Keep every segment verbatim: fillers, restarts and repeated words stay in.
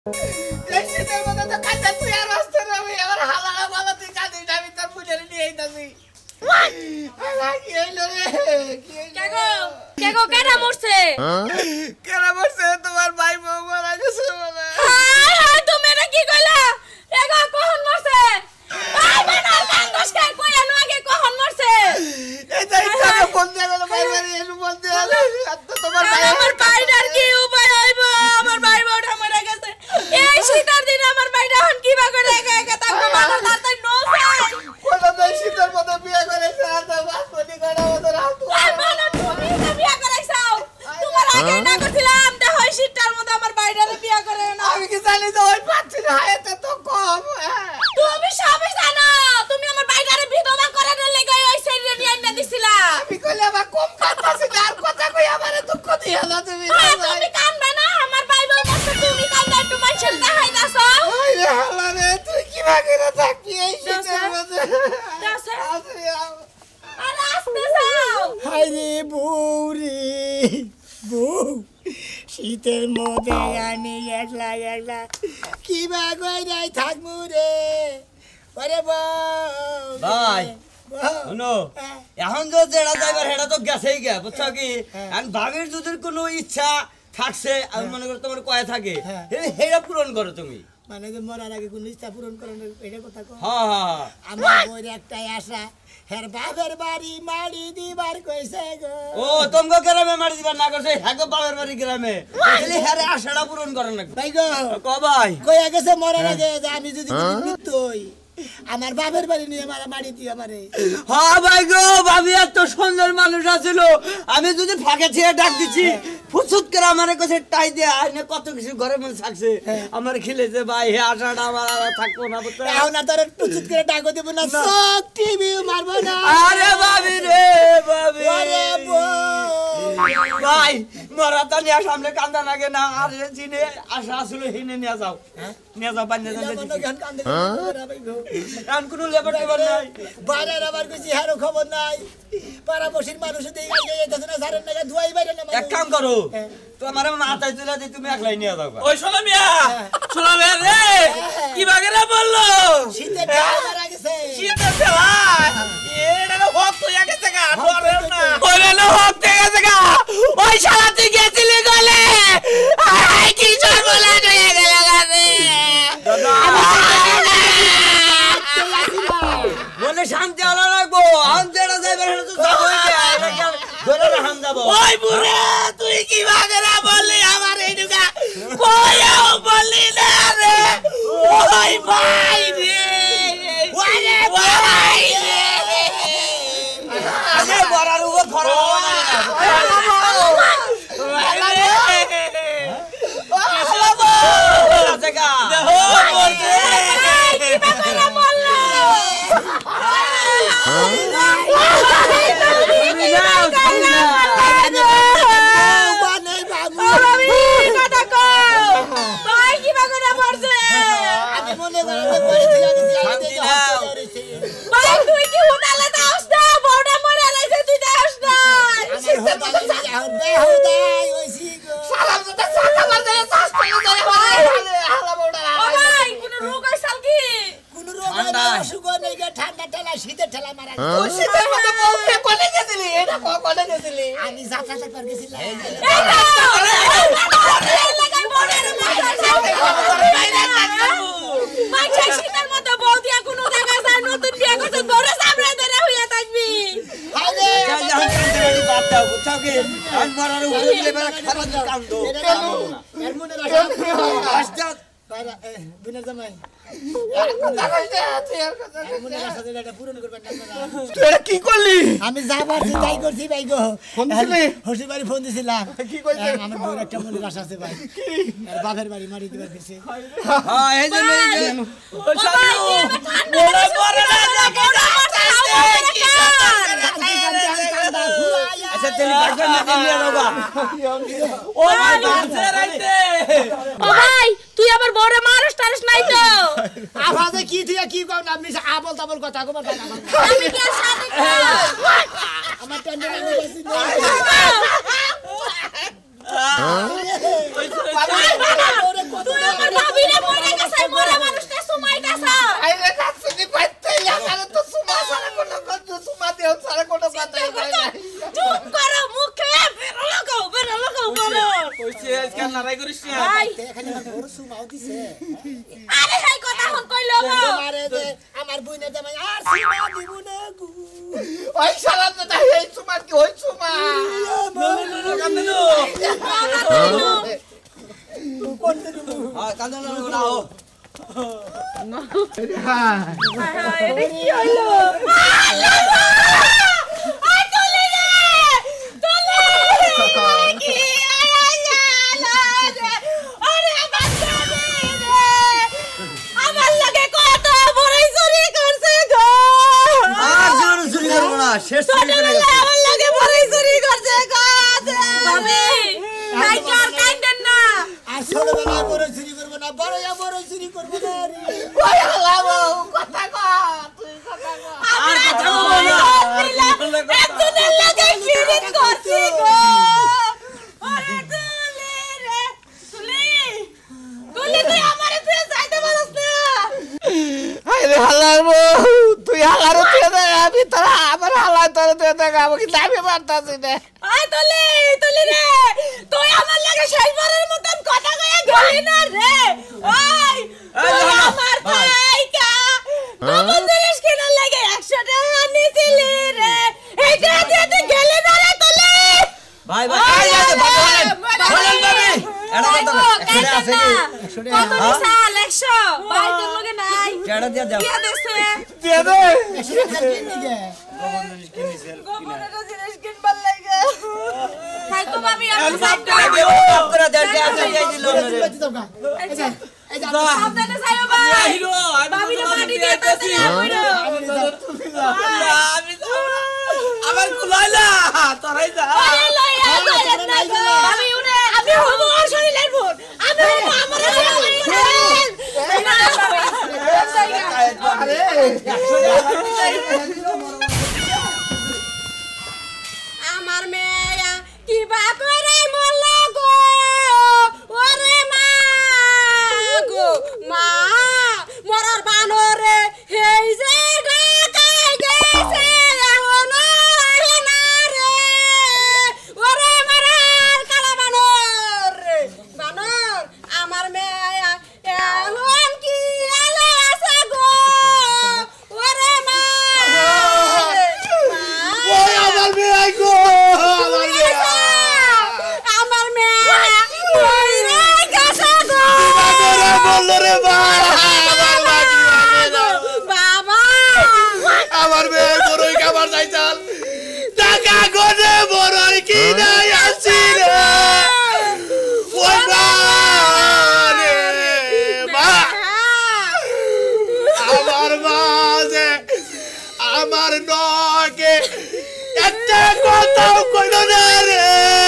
এই শীতের মধ্যে তো কাঁচা তুই আর আসতে রবি আমার হালালা বাবা তুই কাঁদিস আমি তোর মুজেরে নিয়ে আইতাছি কি হইলো রে কি কেগো কেগো কেডা মরছে কেডা মরছে তোমার ভাই বউ মারা গেছে বলে হায় হায় তুমি এটা কি কইলা এগো কখন মরছে আই বানার কান্দস কে কই আনো আগে কখন মরছে এই তাই তাকে ফোন দিয়ে গেল ভাই বাড়ি এসে ফোন দিয়ে গেল তোমার ভাই আমার ভাইটার কি উপায় হইব আমার ভাই বউটা মরে গেছে এই শীতের দিন আমার ভাইটা হন কিবা করে একা একা থাকবো বাবা তাড়াতাড়ি নো চাই কোন দেই শীতের মধ্যে বিয়ে করেছে আর তো বাসপতি করা মতো রাত আই বানা তুমি তো বিয়া করাইছাও তোমার আগে না করছিলাম দে হয় শীতের মধ্যে আমার ভাইটারে বিয়া করে না আমি কি জানি তো ওই পাচ্ছি না হাতে তো কম তুমি সবই জানো তুমি আমার ভাইটারে বিধবা করার লাগি ওই শরীরে নিয়ে আইনা দিছিলা আমি কইলে আমার কম কাঁদতাছি না আর কথা কই আমারে দুঃখ দিয়া না তুমি তুমি কাঁদবে না আমার ভাই বউ মরছে তুমি কাঁদলে একটু মানুষের দেখাই দাসো ওই রে হালা রে তুই কি ভাগিরা থাকবি এই শীতের মধ্যে দাসে আসি আর আসতে যাও হাই রে বউরি বউ শীতের মধ্যে আমি একলা একলা কি ভাগই নাই থাকবো রে ওরে বউ ভাই শুনো এখন তো যেটা যাইবার সেটা তো গেছেই গে বুঝছো কি এখন ভাবির যদি কোনো ইচ্ছা থাকছে আমি মনে করি তোমার কয়ে থাকে সেটা পূরণ করো তুমি মানে যে মরার আগে কোন ইচ্ছা পূরণ করানোর এটা কথা কও হ্যাঁ হ্যাঁ আমার বউর একটাই আশা হের বাপের বাড়ি মাড়ি দিবার কইছে গো ও তোমাকে গ্রামে মারি দিবার না করছে হ্যাঁ বাবার বাড়ি গ্রামে তাহলে হ্যাঁ আশাটা পূরণ করেন না ভাই গো ক ভাই কইয়া গেছে মরার আগে যে আমি যদি মৃত্যু হই আমার বাপের বাড়ি নিয়ে মারা মারি দিই আমারে হ্যাঁ ভাই গো ভাবি এত সুন্দর মানুষ আছিল আমি যদি ফাঁকে ছেড়ে ডাক দিচ্ছি ফুসুত করে আমারে কাছে টাই দিয়ে আইনে কত কিছু ঘরে মনে থাকছে আমার খিলেছে ভাই হে আশাটা আমার আর থাকবো না বুঝতে এখন আর তোর ফুসুত করে ডাকো দেব না সব টিভি মারবো না আরে ভাবি রে ভাবি ওরে বউ ভাই মরাটা নিয়ে সামনে কান্দা লাগে না আর জিনে আশা আসলে হিনে নিয়ে যাও নিয়ে যাও বান্না যাও কান কোনো লেবার টেবার নাই বাইরের আবার কিছু হারো খবর নাই পাড়াপড়শির মানুষ দেখে যাইতেছে না সারের নাকি ধুয়াই বাইরে না এক কাম করো তো আমার মাথায় তুলে দিয়ে তুমি একলাই নিয়ে যাও ওই শোনা মিয়া শোনা মিয়া রে কি বাগেরা বললো শীতে ঢাল মারা গেছে শীতে ফেলা এটা না হক তো গেছে গা ধরে না ওরে না হক তো গেছে গা ওই শালা তুই গেছিলি গলে আই কি জল বলা হয়ে গেল গাছে বলে শান্তি আলো রাখবো আম যেটা যাইবে সেটা তো সব হয়ে যায় ধরে রাখান যাবো ওই বুড়া তুই কি বাগেরা বললি আমার এইটুকা কইও বললি না রে ওই ভাই রে ওরে ভাই রে আগে বড়ার উপর খরা ঠান্ডা ঠেলা শীতের ঠেলা মারা আমি যাত্রা চাকর গেছিলাম শীতের মতো বউ দিয়া কোনো দেখা যায় নতুন বিয়ে করছে বড় সামনে ধরে হইয়া থাকবি কি করলি আমি যা পারছি তাই করছি ভাই গো হসি বাড়ি ফোন দিছিলাম কি কইছে আমার বউর একটা মনের আশা আছে ভাই আর বাপের বাড়ি মারি দিবার গেছে হ্যাঁ এই জন্য ও শালা বড় বড় না আচ্ছা তেলি বাগা না নিয়ে যাবা ও ভাই গাছে রাইতে ও ভাই তুই আবার বড় মারস টারস নাই তো আবাজে কি তুই কি কও না আপনি আবল তাবল কথা কবার কথা আমি কি সাথে আমার টেন্ডার আমি গেছি তুই আমার ভাবিরে মরে গেছে মরে মানুষটা সুমাইতাছে আইরে কাছে পাইতে লাগালে তো সুমা সারা কোন কথা সুমা দেও সারা কোন কথা চুপ করো মুখে বেরো লাগাও বেরো লাগাও বলো কইছে আজকে লড়াই করিস না এখানে আমার বড় সুমাও দিছে আরে এই কথা হন কইলো আমারে যে আমার বইনে জামাই আর সুমা দিব না গু ওই শালা তো তাই এই সুমা কি ওই সুমা কান্দনো কোন দিন হ্যাঁ কান্দনো না ও আরে কি হলো আই তুলি রে তুলি কি আয় জালা রে আরে বাচ্চা রে আমার লাগে কত বড়ই চুরি করছে গো আর জোর চুরি করব না শেষ চুরি করে গেছে আমার লাগে বড়ই চুরি করছে গো ভাবি নাই কার কাইন্দেন না আর ছোটবেলা বড় চুরি করব না বড় ইয়া বড় চুরি করব না রে ওই হালাবো কথা কও তুই কথা কও আমরা তো একজনের লাগে ফিরিং করছি গো আরে তুলি রে তুলি তুলি তুই আমারে তুই যাইতে পারছ না আরে হালাবো তুই হালারো তুই দে আমি তোরা আমার হালা তোরা তুই দে আমাকে দাবি মারতাছিস না আই তুলি তুলি রে তুই আমার লাগে শেষবারের মতন কথা কইয়া গলি না রে ওই তুই আমার ভাইকা বাবা জিনিস কিনা লাগে একশো টাকা নিছিলি রে এইটা দিয়ে তুই গেলি না রে তুলি ভাই ভাই আই আছে বলেন বলেন ভাবি এটা কথা একশো আছে কি কত নিছাল একশো ভাই তোর লগে নাই কেডা দিয়া দাও কে দেছে দে দে এসে খালি নিগে গোবরের জিনিস কিনবার লাগে খাই তো ভাবি আমি সব আপনারা দেও আপনারা দেন যে আছে এই দিল এই যে এই যে সাবধানে যাইও ভাই হিরো ভাবি রে মাটি দিয়ে তাতে আইরো আমি আবার কুলাইলা তোরাই যা আরে লইয়া যাইত না গো ভাবি উড়ে আমি হবো আর শরীরের ভূত আমি হবো আমার আরে আমার মেয়া কিবা করে মরল গো ওরে মা গো মা মরার বানরে হেই যে ঢাকায় গেছে এখন আহে না রে ওরে মারার কালা বানর রে বানর আমার মেয়া এখন কি আলে আছে গো ওরে মা ওই আমার মেয়ে গো আমার মেয়ে আমার মেয়ে মইরা গেছে গো তোরা বললো রে ভাই বাবা আমার মেয়ে বড়ই খাবার চাইছাল টাকা গনে বড়ই কি নাই আসি রে ওই মা রে মা আমার মা যে আমার নকে একটা কথাও কইল না রে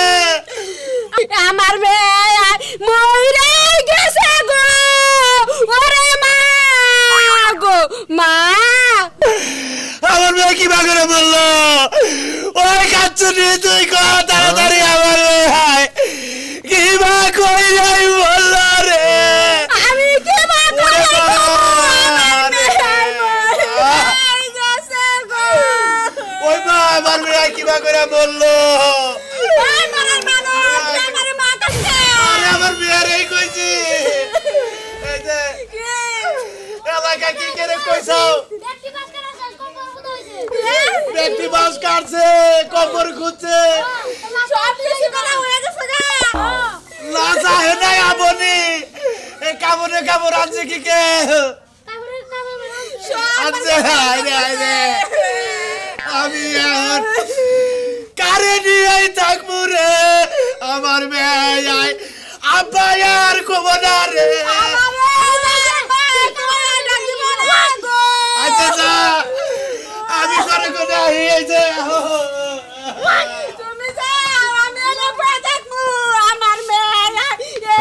আমার মেয়ে মইরা গেছে গো ওরে মা গো মা আমার মেয়ে কি বাগরে বললো ওই কাচ্চুনি তুই কো তাড়াতাড়ি আমার মেয়ে কি বা কই যাই বললো রে আমি কি মা ওরে করে বাবা। গেছে গো ওই মা আমার মেয়ে কি বা করে বললো এই মারার মানুষ আমার মা কাছে আরে আমার মেয়ের এই কইছি এই যে এলাকা কি করে কইছাও ব্যক্তি বাস কাটছে কবর খুঁজছে সব কিছু করা হয়ে গেছে গা লাসা হে নাই আবনি এ কাবরে কাবর আছে কি কে আছে আরে আরে আমি আর কারে নিয়ে থাকবো রে আমার মেয়ে আয় আব্বা আর কবনা রে আচ্ছা যা আমি করে করে এই যে তুমি যাও আমি এনে পড়ে থাকবো আমার মেয়ে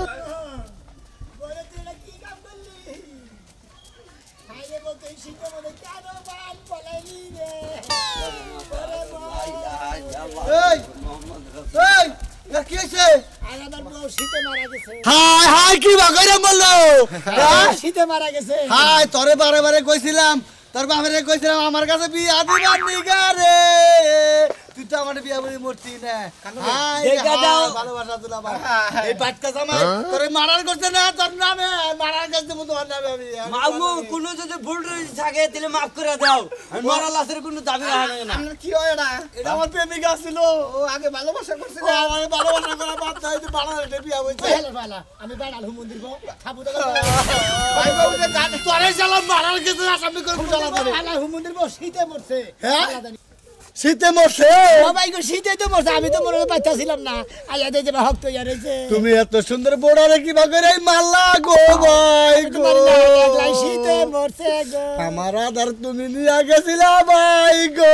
বলে তুই কি কাম করলি খাইলে বলতে শিখে বলে কেন বাল পলাইলি রে এই এই কি হইছে আর আমার বউ শীতে মারা গেছে হাই হাই কি বাগরে বললো শীতে মারা গেছে হাই তোরে বারে বারে কইছিলাম তোর বাবারে কইছিলাম আমার কাছে বিয়া দিবার নিগা রে তুই তো আমার বিয়া বলি মরতি না হাই দেখা দাও ভালোবাসা দিলা ভাই এই বাটকা জামাই তোরে মারার করতে না তোর নামে মারার করতে মতো নামে আমি মাগো কোন যদি ভুল থাকে তাহলে maaf করে দাও আমি মারা লাশের কোনো দাবি রাখে না আপনার কি হয় এটা এটা আমার প্রেমিকা ছিল ও আগে ভালোবাসা করছিল ও আমার ভালোবাসা করা বাদ দাও এই বাড়ালে বিয়া হইছে হেলে বালা আমি বাড়াল মন্দির গো খাবো তো ভাই বাবু যে জান তোরে চালাম মারার কিছু আসামি করে বুঝালা করে বালা মন্দির গো শীতে মরছে হ্যাঁ শীতে মরছে ও ভাই গো শীতে তো মরছে আমি তো মনে পাইতাছিলাম না আইয়া দে যে হক তো ইয়া রইছে তুমি এত সুন্দর বড়ারে কি বাগরে মাল্লা গো ভাই গো লাই শীতে মরছে গো আমার আদার তুমি নিয়া গেছিলা ভাই গো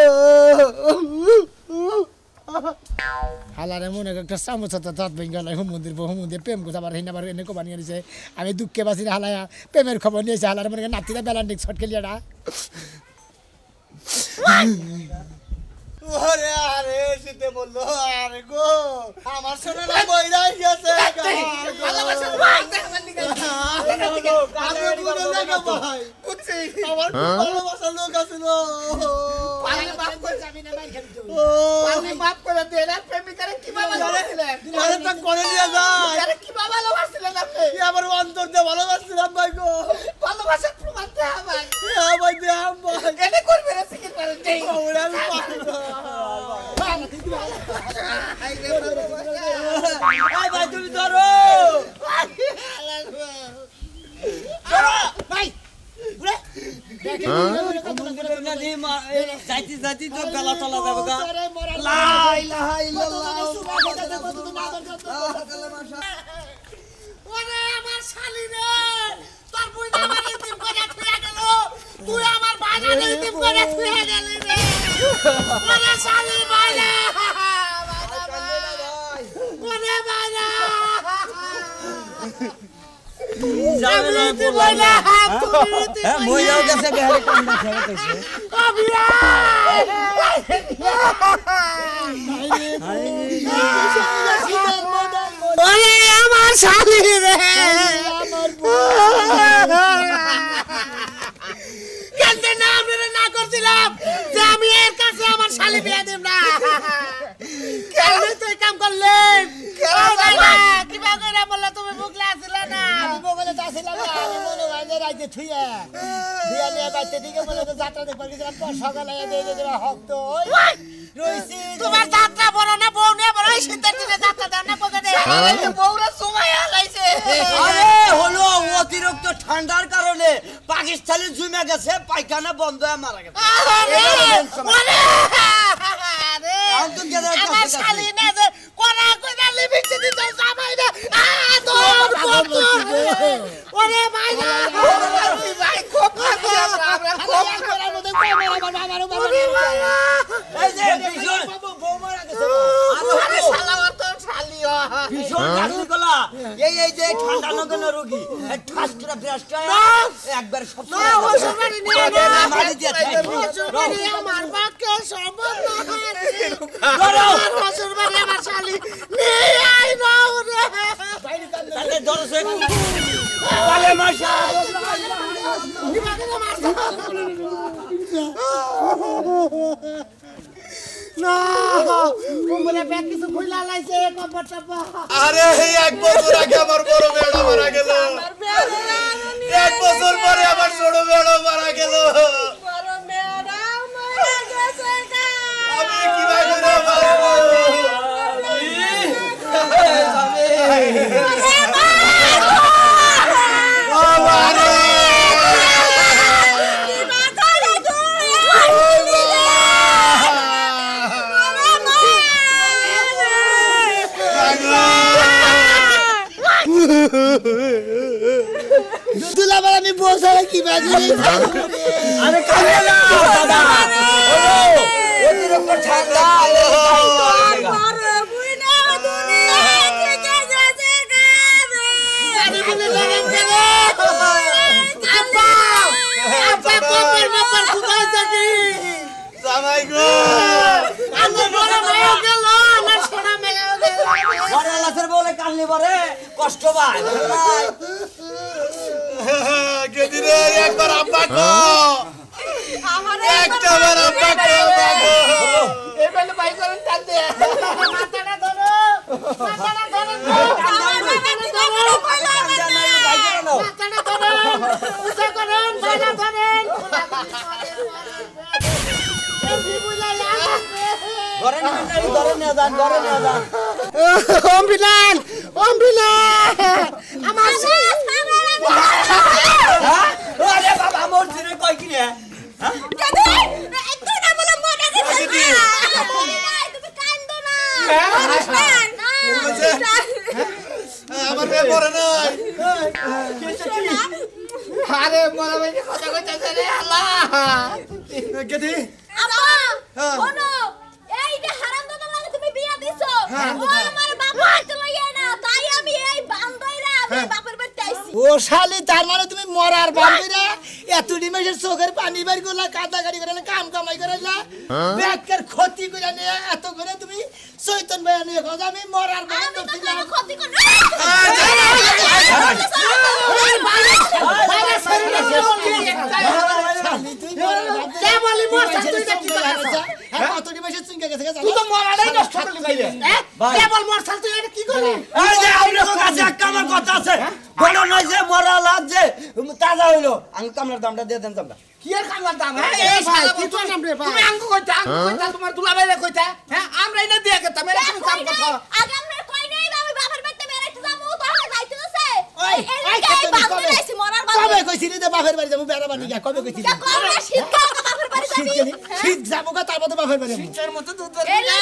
হালারে মনে একটা চামচ তো দাঁত ভেঙে গেল হুম মন্দির হুম মন্দির প্রেম কথা আবার হিনা আবার এনে বানিয়ে নিছে আমি দুঃখে বাসি হালায়া প্রেমের খবর নিয়েছে হালারে মনে নাতিরা বেলান্ডিক শট খেলিয়াটা ওরে আরে শীতে বললো আরে গো আমার শোনা না বইরাই গেছে ভালোবাসা ভাই আমি বুঝে লাগা ভাই বুঝছি আমার ভালোবাসা লোক আছিল পালে বাপ করে যাবি না ভাই খেলতে ও পালে বাপ করে দে না প্রেমিকারে কি বাবা ভালোবাসিলেন আরে তা করে নিয়ে যায় আরে কি বাবা ভালোবাসিলেন আপনি কি আমার অন্তর দিয়ে ভালোবাসছিলাম ভাই গো ভালোবাসা প্রমাণ দে ভাই হ্যাঁ ভাই দে ভাই এনে করবে না সিকির পারে দেই ওরে আমি পারবো এই ভাই তুমি ধরো ভাই বুড়া দেখি মন্দিরের নাকি যাইতি যাইতি তো গলা তলা যাবে গা লা ইলাহা ইল্লাল্লাহ ওরে আমার শালি রে তোর বই আমার ইতিম করে থুয়া গেল তুই আমার বাইরে ইতিম করে থুয়া গেলি রে ওরে শালি বাইরে ওরে বাইরে যাবে না বলা হ্যাঁ মইয়াও গেছে বেহারে কোন না খেলা কইছে আবিয়া ওরে আমার শালি রে কেনতে না আমি না করছিলাম যে আমি এর কাছে আমার শালি বিয়া দেব না কেন তুই কাম করলেন কি বাগরে বললা তুমি বুকলা আসিলা না আমি বগলে আসিলাম না আমি মনে হয় যে রাইতে থুইয়া দিয়া নিয়ে বাইতে দিকে বলে তো যাত্রা দেখবার গেছিলাম পর সকালে দিয়ে দিয়ে দেবা হক তো রইছি তোমার যাত্রা বড় না বউ নিয়ে বড় শীতের দিনে যাত্রা দেন না পকেটে আরে বউরা সময় আলাইছে আরে হলো অতিরিক্ত ঠান্ডার কারণে পাকিস্তানে জুমে গেছে পায়খানা বন্ধ হয়ে মারা গেছে আরে ওরে আরে আমার শালি না যে কোনা কোনা লিবিতে দিতে জামাই না আ তোর কত ওরে ভাই ভাই খুব আমরা খুব করার মধ্যে কমের আমার বাবারও বাবা এই যে ভীষণ বউ মারা গেছে আরে শালা ওর তো শালি ও ভীষণ চাকরি কলা এই এই যে ঠান্ডা লাগানো রোগী ঠাস করে ব্রাশটা একবার সব না ওষুধ বাড়ি নিয়ে না মারি দিয়েছে ওষুধ বাড়ি আমার বাপকে সম্ভব না ধরো ওষুধ বাড়ি আমার শালি নিয়ে আই না রে তাহলে ধরো সে পালে মাশা না উমরে পেট কিছু খুইলা লাইছে কপট টপট আরে এক বছর আগে আমার বড় বেড়া মারা গেল এক বছর পরে আমার ছোট বেড়া মারা গেল বড় মেয়েরা মারা গেছে গা আমি কিভাবে করে বাঁচবো দুলাবার আমি বসালে কি বাজলি আরে কালে না দাদা ওলো অতিরিক্ত ঠান্ডা বড় বুইনা দুনিয়া থেকে গেছে গা আরে বলে লাগাম কেন আপা আপা কোপের মাপার কুদাই থাকি জামাই গো আমার বড় মেয়ে গেল আমার সোনা মেয়ে গেল বড় লাসের পরে কষ্ট পায় ভাই গেদি রে একবার আব্বা কো আমারে একটা বার আব্বা কো এবেলে ভাই করেন টান দে মাথাটা ধরো মাথাটা ধরো আমার বাবা কি করে কইলা মাথাটা ধরুন উঁচা করুন ভাইরা ধরেন ঘরে নিয়ে ঘরে নিয়ে যান ঘরে নিয়ে যান অম্বিলান অম্বিলান আমার আরে বাবা মোর দিনে কই কি রে গেদি তুই না বলে মনে গেছিস তুমি কান্দো না আমার মেয়ে পড়ে নাই আরে মরা ভাই কথা কইতাছে রে আল্লাহ গেদি আম্মা শোনো এই যে হারামদাদা লাগে তুমি বিয়া দিছো ও আমার বাবা হাতে লইয়া না তাই আমি এই বান্দইরা আমি বাপের বাড়িতে আইছি ও শালি তার মানে তুমি মরার বান্দিরা এত ডিমের চোখের পানি বের করলা কাদা গাড়ি করে কাম কামাই করাইলা ব্যাকের ক্ষতি করে নিয়ে এত করে তুমি চৈতন ভাই নিয়ে কথা আমি মরার আমি তো বান্দি কোনো ক্ষতি করি তুই তো মরাটাই নষ্ট করলি ভাইরে কেবল মরছাল তুই এটা কি করলি এই যে আপনার কাছে একটা আমার কথা আছে বড় নয় যে মরা লাগছে তাজা হইলো আমি কামলার দামটা দিয়ে দেন তোমরা কি আর কাঙ্গাল দাম এই ভাই কি তো নাম রে ভাই তুমি আঙ্গু কইতা আঙ্গু কইতা তোমার দুলাভাইরে কইতা হ্যাঁ আমরা এনে দিয়ে কে তুমি তুমি কাম করছো আগে আমরা কই নাই আমি বাপের বাড়িতে বেরাইতে যাবো তো আমরা যাইতে আছে ওই এই এই বান্দর আইছি মরার বান্দর কবে কইছিস রে বাপের বাড়ি যাবো বেড়া বানি গা কবে কইছিস কবে শীত কাল বাপের বাড়ি শীত যাবি গেলি শীত যাবো গা তারপর তো বাপের বাড়ি শীতের মতো দুধ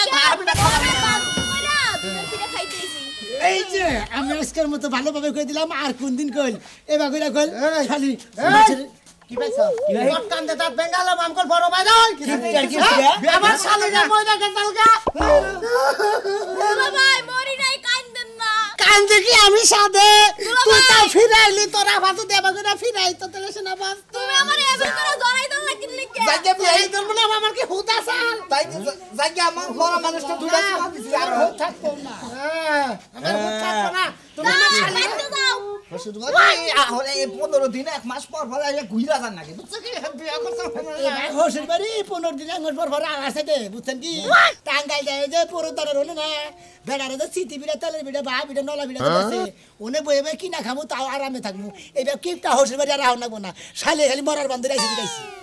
এই যে আমি আজকের মতো ভালোভাবে কই দিলাম আর কোন দিন কইল এবা কইরা কইল খালি কি পাইছো কি কটকান দে তার বেঙ্গালা মামকল বড় ভাই নয় কি আমার শালিরা ময়দা গেছালগা ভাই মরি নাই কান্দেন না কান্দে কি আমি সাদে তুই তাও ফিরাইলি তোরা ভাতো দেবা কইরা ফিরাই তো তেলে শোনা বাস তুমি আমার এবে করে জড়াই দাও লাগি লিখে জায়গা বিয়াই তোর মনে আমার কি হুতা সাল তাই জায়গা আমার বড় মানুষটা দুটা সময় দিছি আর হুত থাকতো না হ্যাঁ আমার হুত থাকতো না তুমি আমার শালি বাইতে যাও পনেরো দিন এক মাস পর পর ঘুরা যান নাকি বুঝছো কি বিয়া করছো হোসের বাড়ি পনেরো দিন আঙুর পর পর আছে দে বুঝছেন কি টাঙ্গাইল যায় যে পুরো তারের হলো না বেড়ারে যে সিটি বিড়া তেলের বিড়া বা বিড়া নলা বিড়া আছে ওনে বয়ে বয়ে কিনা খাবো তাও আরামে থাকবো এটা কিপটা হোসের বাড়ি আর আহ নাকবো না শালে খালি মরার বান্ধব আইসি